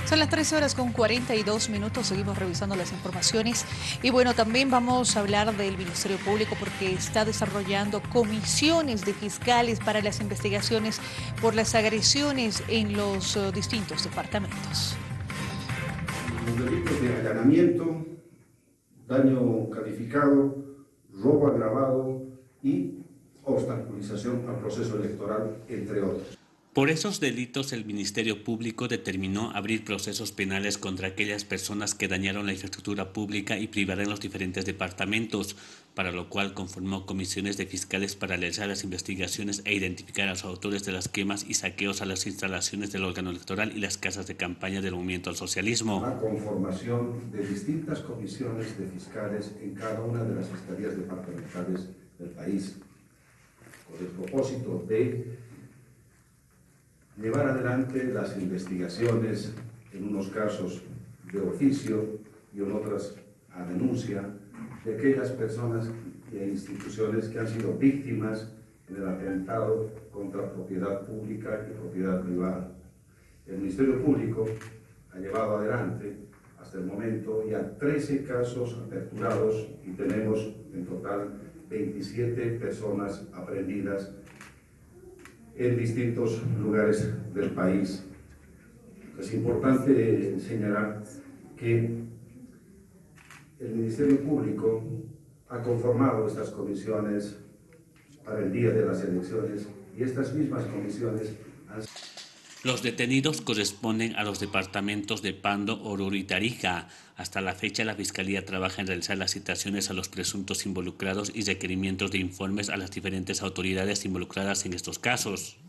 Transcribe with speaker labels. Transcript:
Speaker 1: Son las 13 horas con 42 minutos, seguimos revisando las informaciones y bueno, también vamos a hablar del Ministerio Público porque está desarrollando comisiones de fiscales para las investigaciones por las agresiones en los distintos departamentos.
Speaker 2: Los delitos de allanamiento, daño calificado, robo agravado y obstaculización al proceso electoral, entre otros.
Speaker 3: Por esos delitos, el Ministerio Público determinó abrir procesos penales contra aquellas personas que dañaron la infraestructura pública y privaron los diferentes departamentos, para lo cual conformó comisiones de fiscales para realizar las investigaciones e identificar a los autores de las quemas y saqueos a las instalaciones del órgano electoral y las casas de campaña del movimiento al socialismo.
Speaker 2: La conformación de distintas comisiones de fiscales en cada una de las fiscalías departamentales del país, con el propósito de llevar adelante las investigaciones, en unos casos de oficio y en otras a denuncia, de aquellas personas e instituciones que han sido víctimas del atentado contra propiedad pública y propiedad privada. El Ministerio Público ha llevado adelante hasta el momento ya 13 casos aperturados y tenemos en total 27 personas aprehendidas en distintos lugares del país. Es importante señalar que el Ministerio Público ha conformado estas comisiones para el día de las elecciones y estas mismas comisiones han...
Speaker 3: Los detenidos corresponden a los departamentos de Pando, Oruro y Tarija. Hasta la fecha, la Fiscalía trabaja en realizar las citaciones a los presuntos involucrados y requerimientos de informes a las diferentes autoridades involucradas en estos casos.